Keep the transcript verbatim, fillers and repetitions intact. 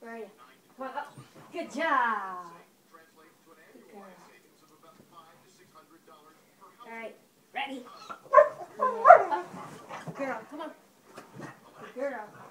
Where are you? Come on, up. Good job. Good girl. All right, ready? Yeah. Up. Good girl, come on. Good girl.